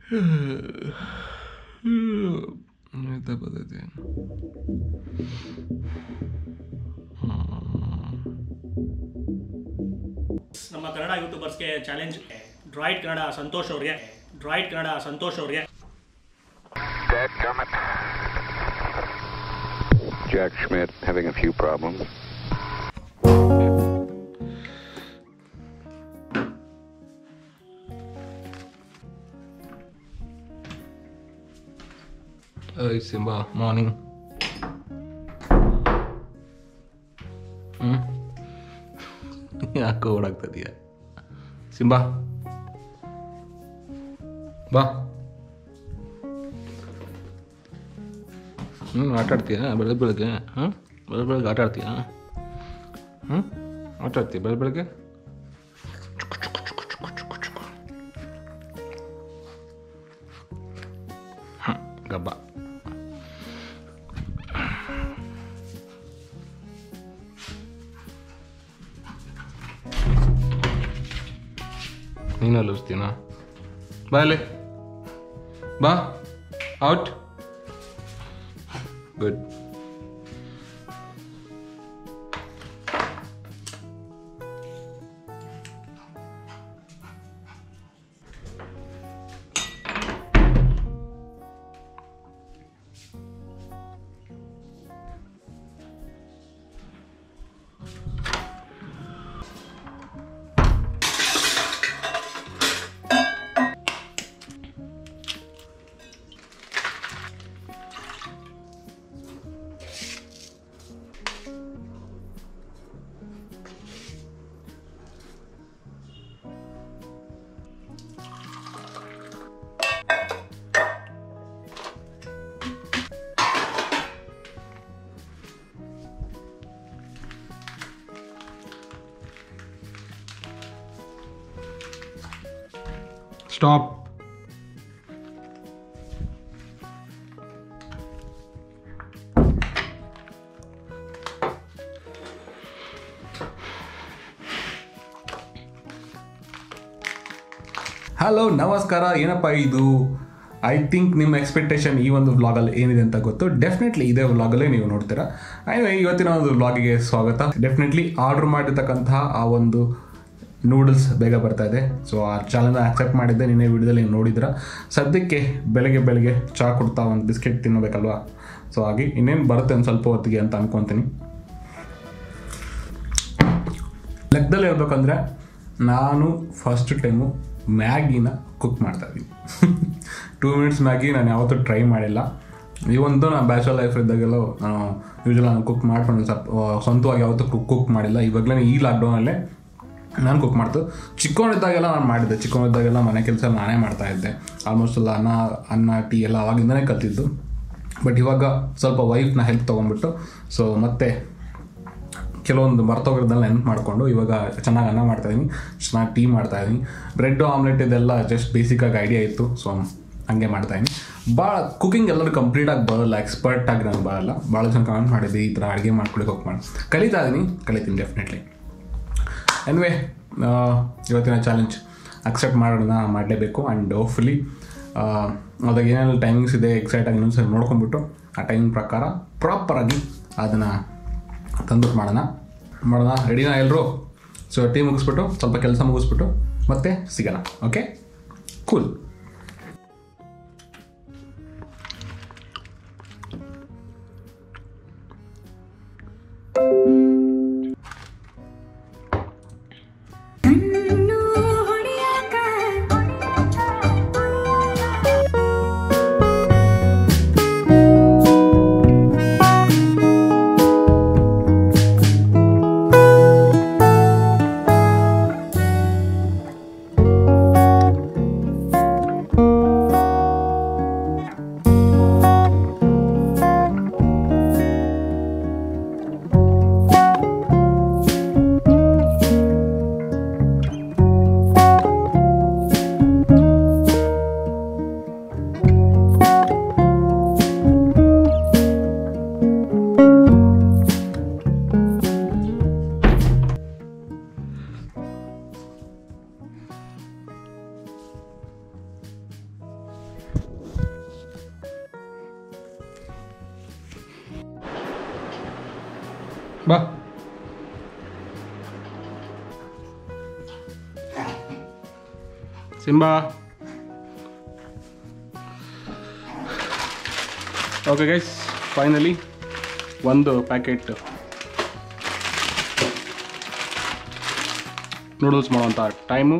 ನಿದ್ದೆ ಬರ್ತೈತಿ. ನಮ್ಮ ಕನ್ನಡ ಯೂಟ್ಯೂಬರ್ಸ್ಗೆ ಚಾಲೆಂಜ್. ಡ್ರಾಯ್ಡ್ ಕನ್ನಡ ಸಂತೋಷ್ ಅವ್ರಿಗೆ Jack Schmidt having a few problems. Hey Simba, morning. ಯಾಕೋ ಓಡಾಗ್ತದೀಯ ಸಿಂಬಾ? ಬಾ. ಆಟ ಆಡ್ತೀಯಾ ಬೆಳಗ್ಗೆ? ಬೆಳಗ್ಗೆ ಆಟ ಆಡ್ತೀಯಾ? ಆಟ ಆಡ್ತೀಯ ಬೆಳಗ್ಗೆ? ಗಬ್ಬ. ನೀನಲ್ಲಿ ಉಸ್ತೀನಾ? ಬಾ ಅಲ್ಲೇ ಬಾ. ಔಟ್. ಗುಡ್. Stop. ಹಲೋ ನಮಸ್ಕಾರ. ಏನಪ್ಪ ಇದು? ಐ ಥಿಂಕ್ ನಿಮ್ಮ ಎಕ್ಸ್ಪೆಕ್ಟೇಷನ್ ಈ ಒಂದು ವ್ಲಾಗಲ್ಲಿ ಏನಿದೆ ಅಂತ ಗೊತ್ತು. ಡೆಫಿನೆಟ್ಲಿ ಇದೇ ವ್ಲಾಗಲ್ಲೇ ನೀವು ನೋಡ್ತೀರಾ. ಇವತ್ತಿನ ಒಂದು ವ್ಲಾಗಿಗೆ ಸ್ವಾಗತ. ಡೆಫಿನೆಟ್ಲಿ ಆರ್ಡರ್ ಮಾಡಿರ್ತಕ್ಕಂತಹ ಆ ಒಂದು ನೂಡಲ್ಸ್ ಬೇಗ ಬರ್ತಾ ಇದೆ. ಸೊ ಆ ಚಾಲೆಂಜ್ ಆಕ್ಸೆಪ್ಟ್ ಮಾಡಿದ್ದೆ. ನಿನ್ನೆ ವಿಡಿಯೋದಲ್ಲಿ ನೀವು ನೋಡಿದ್ರ. ಸದ್ಯಕ್ಕೆ ಬೆಳಗ್ಗೆ ಚಹಾ ಕೊಡ್ತಾ ಒಂದು ಬಿಸ್ಕೆಟ್ ತಿನ್ನಬೇಕಲ್ವಾ? ಸೊ ಹಾಗೆ ಇನ್ನೇನು ಬರುತ್ತೆ ಒಂದು ಸ್ವಲ್ಪ ಹೊತ್ತಿಗೆ ಅಂತ ಅನ್ಕೊತೀನಿ. ಲೆಕ್ಕದಲ್ಲಿ ಹೇಳ್ಬೇಕಂದ್ರೆ ನಾನು ಫಸ್ಟ್ ಟೈಮು ಮ್ಯಾಗಿನ ಕುಕ್ ಮಾಡ್ತಾ ಇದ್ದೀನಿ. 2 ಮಿನಿಟ್ಸ್ ಮ್ಯಾಗಿ ನಾನು ಯಾವತ್ತೂ ಟ್ರೈ ಮಾಡಿಲ್ಲ. ಇವೊಂದು ನಾನು ಬ್ಯಾಚುಲರ್ ಲೈಫ್ ಇದ್ದಾಗೆಲ್ಲ ನಾನು ಯೂಶ್ವಲ್ ನಾನು ಕುಕ್ ಮಾಡ್ಕೊಂಡು ಸ್ವಂತವಾಗಿ ಯಾವತ್ತೂ ಕುಕ್ ಮಾಡಿಲ್ಲ. ಇವಾಗಲೇ ಈ ಲಾಕ್ಡೌನಲ್ಲೇ ನಾನು ಕುಕ್ ಮಾಡ್ತು. ಚಿಕ್ಕವನಿದ್ದಾಗೆಲ್ಲ ನಾನು ಮಾಡಿದ್ದೆ. ಚಿಕ್ಕವನಿದ್ದಾಗೆಲ್ಲ ಮನೆ ಕೆಲಸ ನಾನೇ ಮಾಡ್ತಾಯಿದ್ದೆ. ಆಲ್ಮೋಸ್ಟ್ ಎಲ್ಲ ಅನ್ನ ಟೀ ಎಲ್ಲ ಅವಾಗಿಂದನೇ ಕಲ್ತಿದ್ದು. ಬಟ್ ಇವಾಗ ಸ್ವಲ್ಪ ವೈಫ್ನ ಹೆಲ್ಪ್ ತೊಗೊಂಡ್ಬಿಟ್ಟು ಸೊ ಮತ್ತೆ ಕೆಲವೊಂದು ಮರ್ತೋಗಿರೋದೆಲ್ಲ ನೆನಪು ಮಾಡಿಕೊಂಡು ಇವಾಗ ಚೆನ್ನಾಗಿ ಅನ್ನ ಮಾಡ್ತಾಯಿದ್ದೀನಿ, ಚೆನ್ನಾಗಿ ಟೀ ಮಾಡ್ತಾಯಿದ್ದೀನಿ. ಬ್ರೆಡ್ ಆಮ್ಲೆಟ್ ಇದೆಲ್ಲ ಜಸ್ಟ್ ಬೇಸಿಕಾಗಿ ಐಡಿಯಾ ಇತ್ತು. ಸೊ ಹಂಗೆ ಮಾಡ್ತಾಯಿದ್ದೀನಿ. ಭಾಳ ಕುಕಿಂಗ್ ಎಲ್ಲರೂ ಕಂಪ್ಲೀಟಾಗಿ ಬರೋಲ್ಲ, ಎಕ್ಸ್ಪರ್ಟಾಗಿ ನನಗೆ ಬರೋಲ್ಲ. ಭಾಳ ಜನ ಕಮೆಂಟ್ ಮಾಡಿದ್ದೆ ಈ ಥರ ಅಡುಗೆ ಮಾಡ್ಕೊಳ್ಳಿ ಕುಕ್ ಮಾಡಿ. ಕಲಿತೀನಿ ಡೆಫಿನೆಟ್ಲಿ. ಎನಿವೆ ಇವತ್ತಿನ ಚಾಲೆಂಜ್ ಅಕ್ಸೆಪ್ಟ್ ಮಾಡೋಣ, ಮಾಡಲೇಬೇಕು. ಆ್ಯಂಡ್ ಹೋಪ್ಫುಲಿ ಅದಾಗ ಏನೆಲ್ಲ ಟೈಮಿಂಗ್ಸ್ ಇದೆ ಎಕ್ಸೈಟಾಗಿ ಇನ್ನೊಂದ್ಸರಿ ನೋಡ್ಕೊಂಡ್ಬಿಟ್ಟು ಆ ಟೈಮಿಂಗ್ ಪ್ರಕಾರ ಪ್ರಾಪರಾಗಿ ಅದನ್ನು ತಂದುಬಿಟ್ಟು ಮಾಡೋಣ. ರೆಡಿನಾ ಎಲ್ಲರೂ? ಸೊ ಟೀ ಮುಗಿಸ್ಬಿಟ್ಟು ಸ್ವಲ್ಪ ಕೆಲಸ ಮುಗಿಸ್ಬಿಟ್ಟು ಮತ್ತೆ ಸಿಗೋಣ. Okay, cool. Simba. Okay guys, finally ಒಂದು ಪ್ಯಾಕೆಟ್ ನೂಡಲ್ಸ್ ಮಾಡೋಂಥ ಟೈಮು.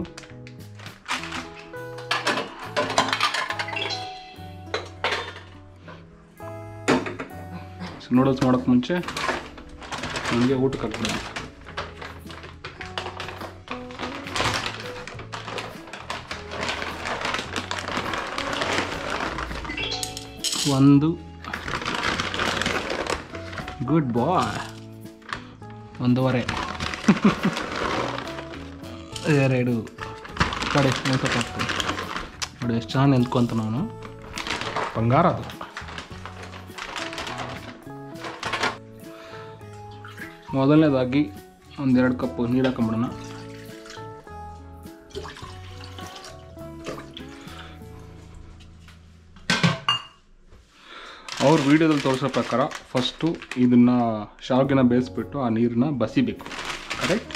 ನೂಡಲ್ಸ್ ಮಾಡೋಕ್ಕೆ ಮುಂಚೆ ನನಗೆ ಊಟಕ್ಕೆ ಹಾಕ್ಬಿಡೋದು. ಒಂದು ಗುಡ್ ಬಾಯ್, 1.5 2 ಕಡೆ ನೆನ್ಸೋಕ್ಕಾಗ್ತದೆ ನೋಡಿ. ಎಷ್ಟು ಚೆನ್ನಾಗಿ ನೆನ್ಕೊಂತ ನಾನು, ಬಂಗಾರ ಅದು. ಮೊದಲನೇದಾಗಿ 1-2 ಕಪ್ ನೀರು ಹಾಕೊಂಬಿಡೋಣ. ಅವ್ರ ವಿಡಿಯೋದಲ್ಲಿ ತೋರಿಸೋ ಪ್ರಕಾರ ಫಸ್ಟು ಇದನ್ನು ಶಾವಿಗೆನ ಬೇಯಿಸ್ಬಿಟ್ಟು ಆ ನೀರನ್ನ ಬಸಿಬೇಕು. ಕರೆಕ್ಟ್?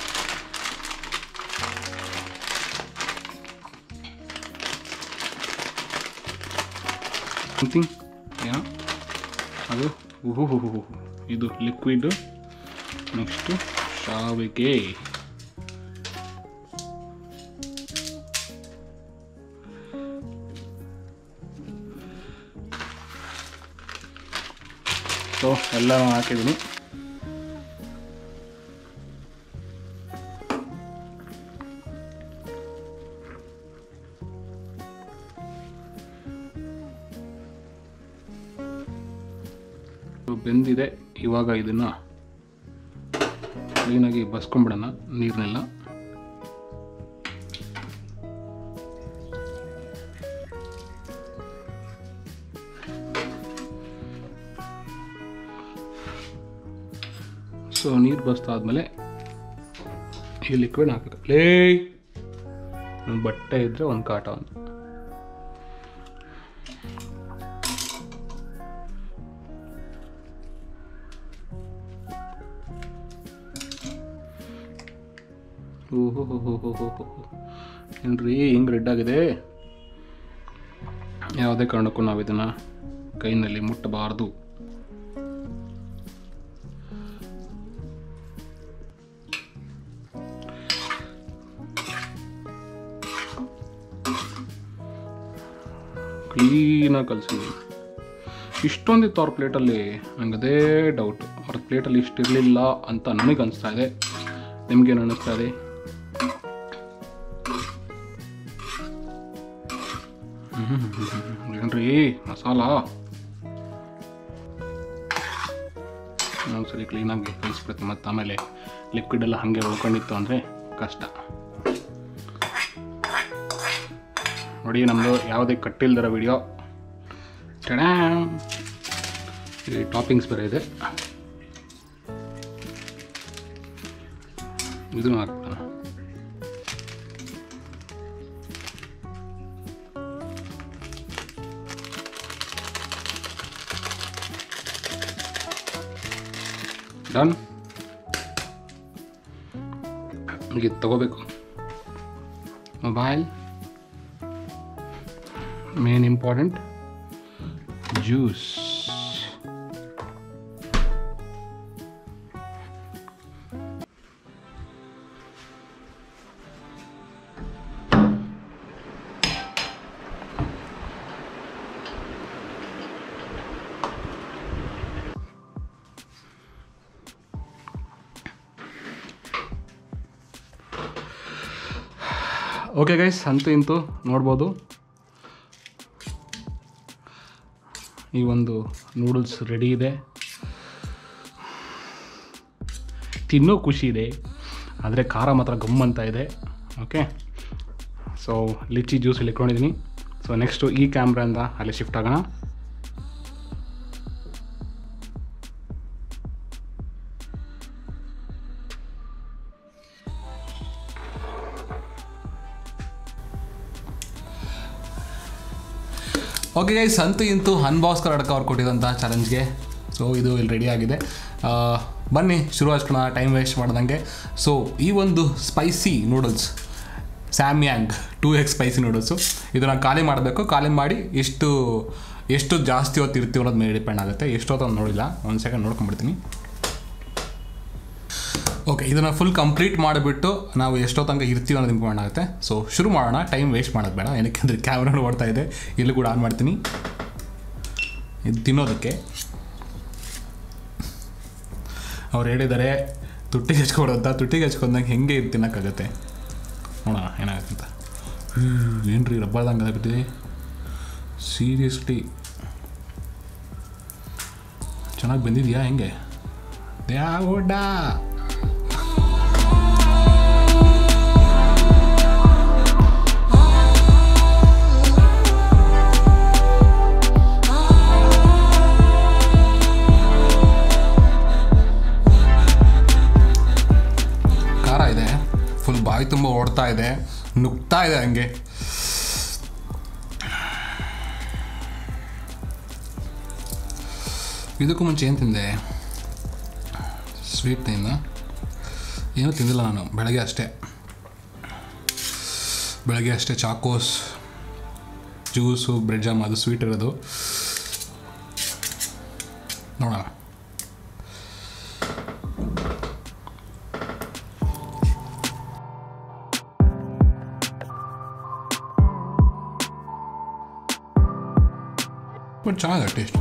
ಸಮಥಿಂಗ್ ಏನೋ ಅದು ಇದು ಲಿಕ್ವಿಡ್. ನೆಕ್ಸ್ಟು ಶಾವಿಗೆ. ಸೊ ಎಲ್ಲ ಹಾಕಿದ್ದೀನಿ. ಬೆಂದಿದೆ. ಇವಾಗ ಇದನ್ನು ಕ್ಲೀನಾಗಿ ಬಸ್ಕೊಂಡ್ಬಿಡೋಣ ನೀರನ್ನೆಲ್ಲ. ಸೊ ನೀರು ಬಸ್ತಾದ್ಮೇಲೆ ಈ ಲಿಕ್ವಿಡ್ ಹಾಕಬೇಕು. ಒಂದು ಬಟ್ಟೆ ಇದ್ದರೆ ಒಂದು ಕಾಟ ಒಂದು. ಏನ್ರಿ ಹಿಂಗೆ ರೆಡ್ ಆಗಿದೆ? ಯಾವುದೇ ಕಾರಣಕ್ಕೂ ನಾವು ಇದನ್ನು ಕೈನಲ್ಲಿ ಮುಟ್ಟಬಾರ್ದು. ಕ್ಲೀನಾಗಿ ಕಲಿಸಿದ್ವಿ. ಇಷ್ಟೊಂದಿತ್ತು ಅವ್ರ ಪ್ಲೇಟಲ್ಲಿ. ನಂಗೆ ಅದೇ ಡೌಟ್, ಅವ್ರ ಪ್ಲೇಟಲ್ಲಿ ಇಷ್ಟಿರಲಿಲ್ಲ ಅಂತ ನನಗೆ ಅನಿಸ್ತಾ ಇದೆ. ನಿಮಗೇನು ಅನ್ನಿಸ್ತಾ ಇದೆ? ಏನ್ರಿ ಮಸಾಲ? ಒಂದ್ಸರಿ ಕ್ಲೀನಾಗಿ ಕಲಿಸ್ಬಿಡುತ್ತೆ. ಮತ್ತು ಆಮೇಲೆ ಲಿಕ್ವಿಡ್ ಎಲ್ಲ ಹಾಗೆ ಉಳ್ಕೊಂಡಿತ್ತು ಅಂದರೆ ಕಷ್ಟ. ನೋಡಿ, ನಮ್ಮದು ಯಾವುದೇ ಕಟ್ಟಿಲ್ದಿರೋ ವಿಡಿಯೋ. ಈ ಟಾಪಿಂಗ್ಸ್ ಬೇರೆ ಇದೆ. ಇದನ್ನು ಹಾಕ್ತಾನೆ. ಡನ್. ಇದು ತಗೋಬೇಕು. Mobile, main important, juice. Okay guys, ಅಂತೂ ಇಂತೂ ನೋಡ್ಬೋದು ಈ ಒಂದು ನೂಡಲ್ಸ್ ರೆಡಿ ಇದೆ. ತಿನ್ನೋ ಖುಷಿ ಇದೆ, ಆದರೆ ಖಾರ ಮಾತ್ರ ಗಮ್ ಅಂತ ಇದೆ. ಓಕೆ, ಸೊ ಲಿಚ್ಚಿ ಜ್ಯೂಸ್ ಇಲ್ಲಿ ಇಟ್ಕೊಂಡಿದ್ದೀನಿ. ಸೊ ನೆಕ್ಸ್ಟು ಈ ಕ್ಯಾಮ್ರಾಯಿಂದ ಅಲ್ಲಿ ಶಿಫ್ಟ್ ಆಗೋಣ. ಓಕೆ ಗೈಸ್, ಅಂತೂ ಇಂತೂ ಅನ್ಬಾಕ್ಸ್ ಕರ್ನಾಟಕ ಅವ್ರು ಕೊಟ್ಟಿದ್ದಂಥ ಚಾಲೆಂಜ್ಗೆ ಸೊ ಇದು ಇಲ್ಲಿ ರೆಡಿ ಆಗಿದೆ. ಬನ್ನಿ ಶುರು ಹಚ್ಕೋಣ ಟೈಮ್ ವೇಸ್ಟ್ ಮಾಡ್ದಂಗೆ. ಸೊ ಈ ಒಂದು spicy noodles Samyang 2x spicy noodles. ಇದು ನಾನು ಖಾಲಿ ಮಾಡಬೇಕು. ಖಾಲಿ ಮಾಡಿ ಎಷ್ಟು ಜಾಸ್ತಿ ಹೊತ್ತು ಇರ್ತೀವಿ ಅನ್ನೋದು ಮೇಲೆ ಡಿಪೆಂಡ್ ಆಗುತ್ತೆ. ಎಷ್ಟೊತ್ತು ನೋಡಿಲ್ಲ, ಒಂದು ಸೆಕೆಂಡ್ ನೋಡ್ಕೊಂಡ್ಬಿಡ್ತೀನಿ. ಓಕೆ, ಇದನ್ನು ಫುಲ್ ಕಂಪ್ಲೀಟ್ ಮಾಡಿಬಿಟ್ಟು ನಾವು ಎಷ್ಟೋ ತನಕ ಇರ್ತೀವಿ ಅನ್ನೋದು ಇಂಪಾರ್ಟೆಂಟ್ ಆಗುತ್ತೆ. ಸೊ ಶುರು ಮಾಡೋಣ. ಟೈಮ್ ವೇಸ್ಟ್ ಮಾಡೋದು ಬೇಡ, ಏನಕ್ಕೆ ಕ್ಯಾಮ್ರಾ ಓಡ್ತಾ ಇದೆ. ಇಲ್ಲಿ ಕೂಡ ಆನ್ ಮಾಡ್ತೀನಿ. ಇದು ತಿನ್ನೋದಕ್ಕೆ ಅವ್ರು ಹೇಳಿದ್ದಾರೆ ತುಟ್ಟಿಗೆ ಹಚ್ಕೊಡೋದ. ತುಟ್ಟಿಗೆ ಹಚ್ಕೊಂಡಂಗೆ ಹೆಂಗೆ ಇದು ತಿನ್ನೋಕ್ಕಾಗತ್ತೆ, ನೋಡೋಣ ಏನಾಗುತ್ತೆ ಅಂತ. ಏನ್ರಿ ರಬ್ಬರ್ದಂಗೆ ಅದಾಗ್ಬಿಟ್ಟಿದೆ ಸೀರಿಯಸ್ಲಿ. ಚೆನ್ನಾಗಿ ಬಂದಿದೆಯಾ ಹೆಂಗೆ ದ್ಯಾಗೋಡ? ಫುಲ್ ಬಾಯಿ ತುಂಬ ಓಡ್ತಾ ಇದೆ, ನುಗ್ತಾ ಇದೆ ಹಂಗೆ. ಇದಕ್ಕೂ ಮುಂಚೆ ಏನು ತಿಂದೆ? ಸ್ವೀಟ್ ತಿಂದ? ಏನೂ ತಿಂದಿಲ್ಲ ನಾನು. ಬೆಳಗ್ಗೆ ಅಷ್ಟೇ ಚಾಕೋಸ್, ಜ್ಯೂಸು, ಬ್ರೆಡ್ ಜಾಮ್, ಅದು ಸ್ವೀಟ್ ಇರೋದು. ನೋಡೋಣ. ಬಟ್ ಚೆನ್ನಾಗಿದೆ ಟೇಸ್ಟ್.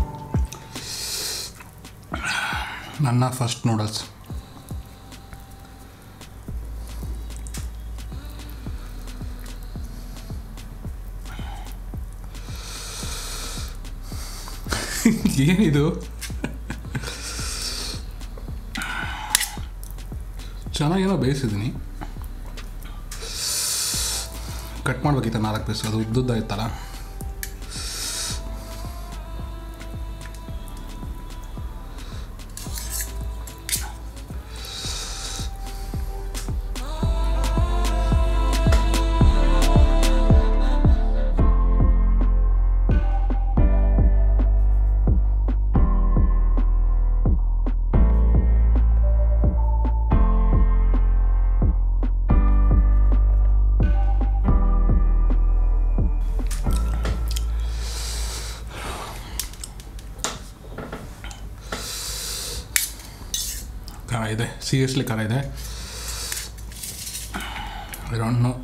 ನನ್ನ ಫಸ್ಟ್ ನೂಡಲ್ಸ್. ಏನಿದು? ಚೆನ್ನಾಗೇನೋ ಬೇಯಿಸಿದ್ದೀನಿ. ಕಟ್ ಮಾಡ್ಬೇಕಿತ್ತು 4 ಪೀಸ್, ಅದು ಉದ್ದುದ್ದಾಯ್ತಲ್ಲ. ಖಾರ ಇದೆ, ಸೀರಿಯಸ್ಲಿ ಖಾರ ಇದೆ. I don't know.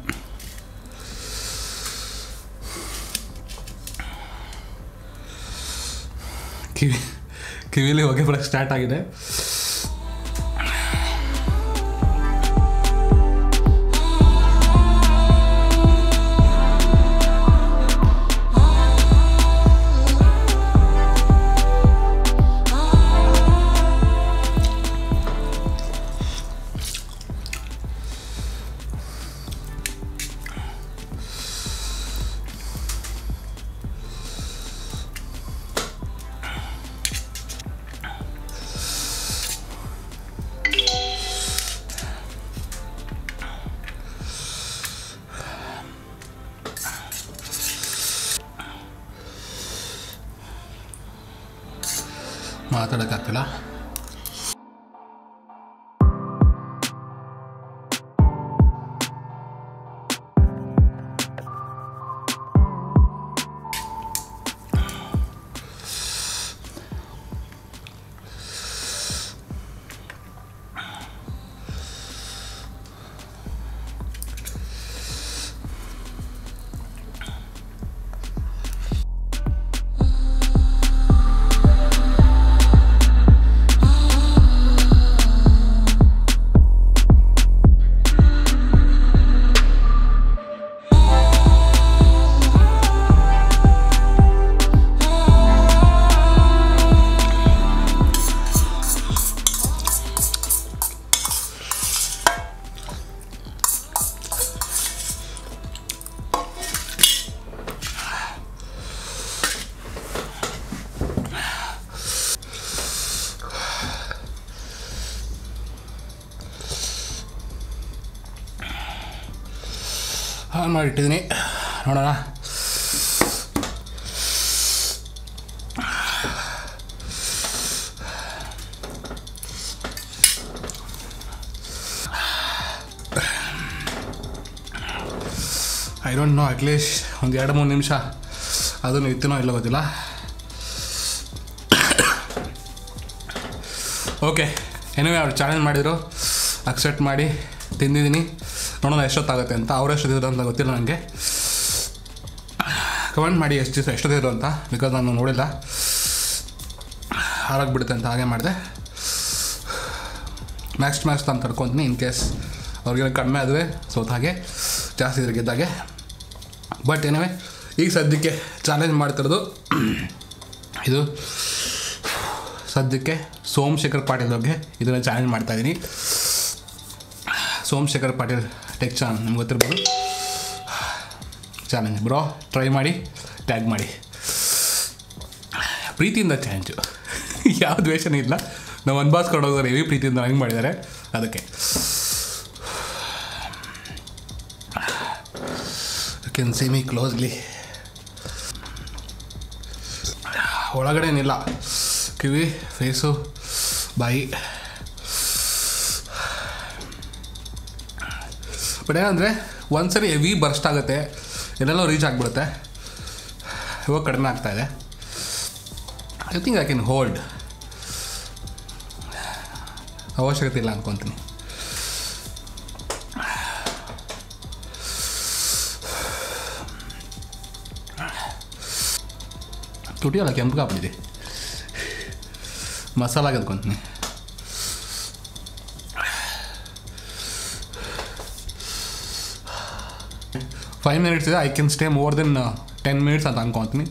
ಕಿವಿಲಿ ಹೊಗೆ ಬರೋಕ್ಕೆ ಸ್ಟಾರ್ಟ್ ಆಗಿದೆ. ಮಾತಾಡೋಕ್ಕಾಗ್ತಿಲ್ಲ. ಆನ್ ಮಾಡಿಟ್ಟಿದ್ದೀನಿ, ನೋಡೋಣ. ಐ ಡೋಂಟ್ ನೋ, ಅಟ್ಲೀಸ್ಟ್ ಒಂದು 2-3 ನಿಮಿಷ ಅದನ್ನು ಇತ್ತಿನೋ ಇಲ್ಲ ಗೊತ್ತಿಲ್ಲ. ಓಕೆ, ಏನಿವೆ ಅವ್ರು ಚಾಲೆಂಜ್ ಮಾಡಿದರು, ಅಕ್ಸೆಪ್ಟ್ ಮಾಡಿ ತಿಂದಿದ್ದೀನಿ. ನೋಡೋಣ ಎಷ್ಟೊತ್ತಾಗುತ್ತೆ ಅಂತ. ಅವ್ರು ಎಷ್ಟೊತ್ತಿದ್ರು ಅಂತ ಗೊತ್ತಿಲ್ಲ ನನಗೆ. ಕಮೆಂಟ್ ಮಾಡಿ ಎಷ್ಟೊತ್ತಿದ್ರು ಅಂತ, ಬಿಕಾಸ್ ನಾನು ನೋಡಿಲ್ಲ. ಹಾರಾಗ್ಬಿಡುತ್ತೆ ಅಂತ ಹಾಗೆ ಮಾಡಿದೆ. ಮ್ಯಾಕ್ಸ್ ನಾನು ತಡ್ಕೊತೀನಿ, ಇನ್ ಕೇಸ್ ಅವ್ರಿಗೆ ಕಡಿಮೆ ಆದರೆ ಸೋತಾಗೆ, ಜಾಸ್ತಿ ಇದ್ರೆ ಗೆದ್ದಾಗೆ. ಬಟ್ ಏನಿವೆ ಈಗ ಸದ್ಯಕ್ಕೆ ಚಾಲೆಂಜ್ ಮಾಡ್ತಿರೋದು ಇದು. ಸದ್ಯಕ್ಕೆ ಸೋಮಶೇಖರ್ ಪಾಟೀಲ್ ಬಗ್ಗೆ ಇದನ್ನು ಚಾಲೆಂಜ್ ಮಾಡ್ತಾಯಿದ್ದೀನಿ. ಸೋಮಶೇಖರ್ ಪಾಟೀಲ್ ಟೆಕ್ ಚಾನಲ್ ನಿಮ್ಗೆ ಗೊತ್ತಿರ್ಬೋದು. ಚಾಲೆಂಜ್ ಬ್ರೋ, ಟ್ರೈ ಮಾಡಿ, ಟ್ಯಾಗ್ ಮಾಡಿ. ಪ್ರೀತಿಯಿಂದ ಚಾಲೆಂಜು, ಯಾವ ದ್ವೇಷನೂ ಇಲ್ಲ. ನಾವು ಅನ್ಬಾಸ್ಕೊಂಡು ಹೋಗೋರು ಹೆವಿ ಪ್ರೀತಿಯಿಂದ ಹಂಗೆ ಮಾಡಿದ್ದಾರೆ. ಅದಕ್ಕೆ you can see me closely. ಒಳಗಡೆ ಏನಿಲ್ಲ, ಕಿವಿ, ಫೇಸು, ಬಾಯಿ. ಬಟ್ ಏನಂದರೆ ಒಂದ್ಸರಿ ಹೆವಿ ಬರ್ಸ್ಟ್ ಆಗುತ್ತೆ, ಎಲ್ಲೆಲ್ಲೋ ರೀಚ್ ಆಗಿಬಿಡುತ್ತೆ. ಇವಾಗ ಕಡಿಮೆ ಆಗ್ತಾಯಿದೆ. I think I can hold. ಅವಶ್ಯಕತೆ ಇಲ್ಲ ಅಂದ್ಕೊತೀನಿ. ತುಟಿಯಲ್ಲ ಕೆಂಪಗಾಗ್ಬಿಟ್ಟಿದೆ, ಮಸಾಲಾಗೆ ಅಂದ್ಕೊತೀನಿ. ಫೈವ್ ಮಿನಿಟ್ಸ್ ಇದೆ. I can stay more than 10 minutes ಅಂತ ಅಂದ್ಕೊತೀನಿ.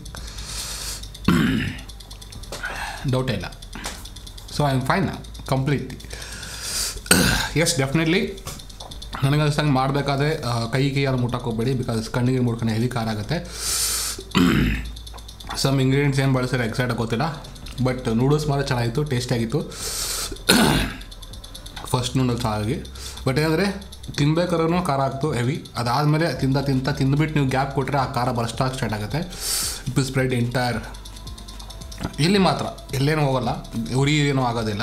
ಡೌಟೇ ಇಲ್ಲ. So I am fine completely. Yes, definitely ನನಗೆ ಅನಿಸ್ತಂಗೆ ಮಾಡಬೇಕಾದ್ರೆ ಕೈ ಯಾರು ಮುಟ್ಟಕ್ಕೆ ಹೋಗ್ಬೇಡಿ, ಬಿಕಾಸ್ ಕಣ್ಣಿಗೆ ಮುಡ್ಕೊಂಡು ಹೆವಿ ಖಾರ ಆಗುತ್ತೆ. ಸಮ್ ಇಂಗ್ರೀಡಿಯೆಂಟ್ಸ್ ಏನು ಬಳಸಿದ್ರೆ ಎಕ್ಸಾಕ್ಟಾಗಿ ಗೊತ್ತಿಲ್ಲ, ಬಟ್ ನೂಡಲ್ಸ್ ಮಾತ್ರ ಚೆನ್ನಾಗಿತ್ತು, ಟೇಸ್ಟಿಯಾಗಿತ್ತು. ಫಸ್ಟ್ ನೂಡಲ್ಸ್ ಆಗಿ. ಬಟ್ ಏನಂದರೆ ತಿನ್ಬೇಕಾದ್ರೂ ಖಾರ ಆಗ್ತು ಹೆವಿ. ಅದಾದಮೇಲೆ ತಿಂದುಬಿಟ್ಟು ನೀವು ಗ್ಯಾಪ್ ಕೊಟ್ಟರೆ ಆ ಖಾರ ಬರಷ್ಟಾಗಿ ಸ್ಟಾರ್ಟ್ ಆಗುತ್ತೆ. It will spread entire. ಇಲ್ಲಿ ಮಾತ್ರ ಎಲ್ಲೇನೂ ಹೋಗೋಲ್ಲ, ಉರಿ ಏನೂ ಆಗೋದಿಲ್ಲ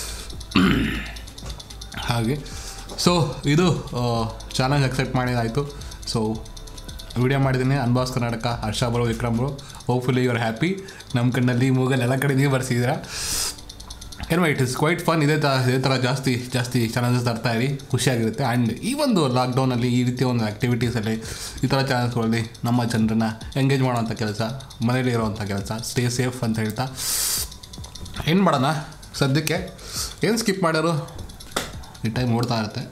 ಹಾಗೆ. ಸೊ ಇದು ಚಾಲೆಂಜ್ ಅಕ್ಸೆಪ್ಟ್ ಮಾಡಿದಾಯಿತು. ಸೊ ವಿಡಿಯೋ ಮಾಡಿದ್ದೀನಿ. Unbox Karnataka, Harsha bro, Vikram bro. Hopefully you are happy. ನಮ್ಮ ಕಣ್ಣಲ್ಲಿ ಮೂಗಲ್ಲಿ ಎಲ್ಲ ಕಡೆ ನೀವು ಬರ್ಸಿದ್ದೀರಾ. ಏನೋ ಇಟ್ ಇಸ್ ಕ್ವೈಟ್ ಫನ್. ಇದೇ ಥರ ಜಾಸ್ತಿ ಚಾಲೆಂಜಸ್ ತರ್ತಾಯಿರಿ, ಖುಷಿಯಾಗಿರುತ್ತೆ. ಆ್ಯಂಡ್ ಈ ಒಂದು ಲಾಕ್ಡೌನಲ್ಲಿ ಈ ರೀತಿಯ ಒಂದು ಆ್ಯಕ್ಟಿವಿಟೀಸಲ್ಲಿ ಈ ಥರ ಚಾಲೆಂಜ್ಗಳಲ್ಲಿ ನಮ್ಮ ಜನರನ್ನು ಎಂಗೇಜ್ ಮಾಡೋವಂಥ ಕೆಲಸ, ಮನೇಲಿ ಇರೋವಂಥ ಕೆಲಸ, ಸ್ಟೇ ಸೇಫ್ ಅಂತ ಹೇಳ್ತಾ ಏನು ಮಾಡೋಣ. ಸದ್ಯಕ್ಕೆ ಏನು ಸ್ಕಿಪ್ ಮಾಡೋರು, ಈ ಟೈಮ್ ಓಡ್ತಾ ಇರುತ್ತೆ.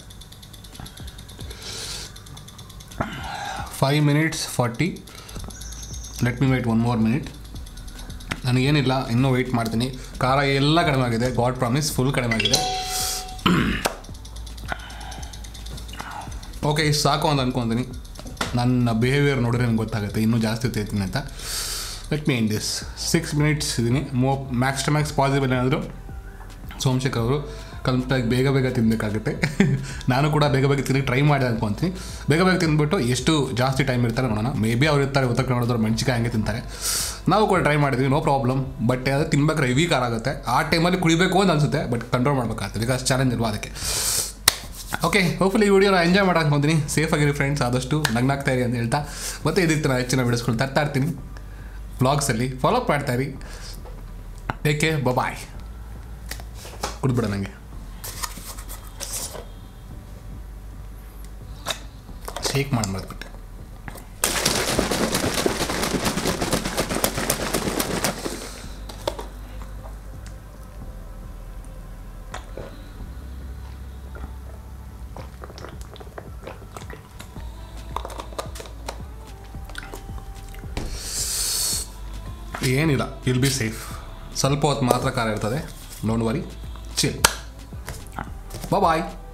5 minutes 40. Let me wait 1 more minute. ನನಗೇನಿಲ್ಲ, ಇನ್ನೂ ವೆಯ್ಟ್ ಮಾಡ್ತೀನಿ. ಖಾರ ಎಲ್ಲ ಕಡಿಮೆ ಆಗಿದೆ, ಗಾಡ್ ಪ್ರಾಮಿಸ್, ಫುಲ್ ಕಡಿಮೆ ಆಗಿದೆ. ಓಕೆ, ಇಷ್ಟು ಸಾಕು ಅಂತ ಅಂದ್ಕೊತೀನಿ. ನನ್ನ ಬಿಹೇವಿಯರ್ ನೋಡಿದ್ರೆ ನನಗೆ ಗೊತ್ತಾಗುತ್ತೆ ಇನ್ನೂ ಜಾಸ್ತಿ ತಿಂತೀನಿ ಅಂತ. Let me end this. 6 minutes ಇದ್ದೀನಿ. ಮ್ಯಾಕ್ಸ್ ಟು ಮ್ಯಾಕ್ಸ್ ಪಾಸಿಬಲ್ ಏನಾದರೂ ಸೋಮಶೇಖರ್ ಅವರು ಕಂಪ್ಲೀಟಾಗಿ ಬೇಗ ತಿನ್ನಬೇಕಾಗುತ್ತೆ. ನಾನು ಕೂಡ ಬೇಗ ತಿನ್ನಕ್ಕೆ ಟ್ರೈ ಮಾಡಿದೆ ಅಂದ್ಕೊತೀನಿ. ಬೇಗ ತಿಂದ್ಬಿಟ್ಟು ಎಷ್ಟು ಜಾಸ್ತಿ ಟೈಮ್ ಇರ್ತಾರೆ ನೋಡೋಣ. ಮೇ ಬಿ ಅವ್ರು ಇರ್ತಾರೆ, ಉತ್ತರ ಕನ್ನಡದವ್ರು ಮೆಣಸಿಕಾಯಿ ಹಂಗೆ ತಿಂತಾರೆ. ನಾವು ಕೂಡ ಟ್ರೈ ಮಾಡಿದ್ವಿ, ನೋ ಪ್ರಾಬ್ಲಮ್. ಬಟ್ ಅದು ತಿನ್ಬೇಕಾದ್ರೆ ಹೆವಿ ಖಾರ ಆಗುತ್ತೆ. ಆ ಟೈಮಲ್ಲಿ ಕುಡಿಬೇಕು ಅಂತ ಅನಿಸುತ್ತೆ, ಬಟ್ ಕಂಟ್ರೋಲ್ ಮಾಡಬೇಕಾಗುತ್ತೆ, ಬಿಕಾಸ್ ಚಾಲೆಂಜ್ ಇಲ್ವಾ ಅದಕ್ಕೆ. ಓಕೆ, ಹೋಪ್ಫುಲಿ ಈ ವಿಡಿಯೋನ ಎಂಜಾಯ್ ಮಾಡೋಕೆ ಅನ್ಕೊತೀನಿ. ಸೇಫಾಗಿರಿ ಫ್ರೆಂಡ್ಸ್, ಆದಷ್ಟು ನಗ್ನಾಗ್ತಾ ಇರಿ ಅಂತ ಹೇಳ್ತಾ, ಮತ್ತೆ ಇದಕ್ಕೆ ನಾನು ಹೆಚ್ಚಿನ ವಿಡಿಯೋಸ್ಗಳು ತರ್ತಾ ಇರ್ತೀನಿ ವ್ಲಾಗ್ಸಲ್ಲಿ. Follow up ಮಾಡ್ತಾಯಿರಿ. ಏಕೆ ಬಾಯ್. ಕುಡಿದ್ಬಿಡ ನನಗೆ ಶೇಕ್ ಮಾಡಿಬಿಟ್ಟೆ. ಏನಿಲ್ಲ, ವಿಲ್ ಬಿ ಸೇಫ್. ಸ್ವಲ್ಪ ಹೊತ್ತು ಮಾತ್ರ ಖಾರ ಇರ್ತದೆ, ಡೋಂಟ್ ವರಿ, ಚಿಲ್. ಬಾಯ್.